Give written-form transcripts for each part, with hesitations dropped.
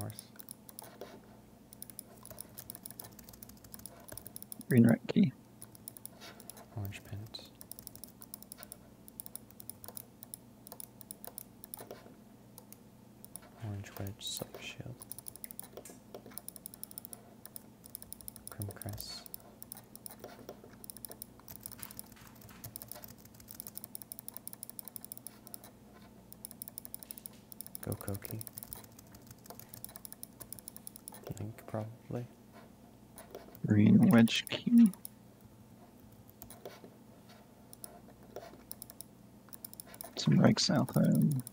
north. Green red key. Orange pent. Orange wedge, silver shield. Crim crest. Go Koki. Link probably. Green wedge key. Some reg south home.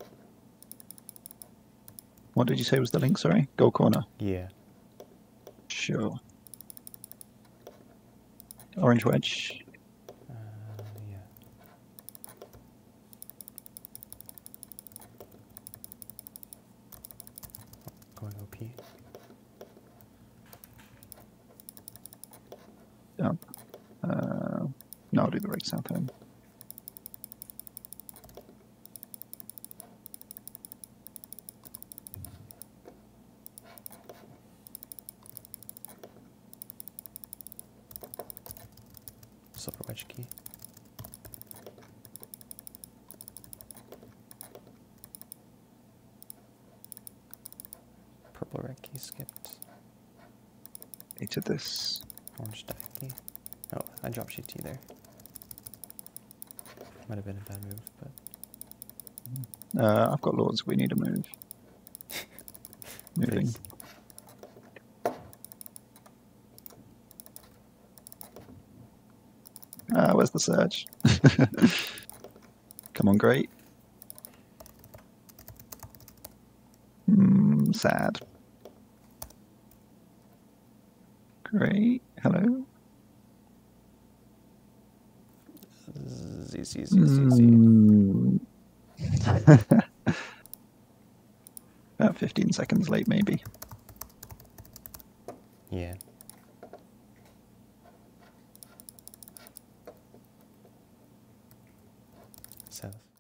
What did you say was the link, sorry? Goal corner. Yeah. Sure. Orange wedge. Yeah. Going OP. Down. No, I'll do the reg south home. Silver wedge key. Purple red key skipped. To this. Orange die key. Oh, I dropped GT there. Might have been a bad move, but I've got lords. We need to move. Moving. Please. Where's the surge? Come on, great. Sad. Great. Hello. Z. About 15 seconds late, maybe. Yeah. South.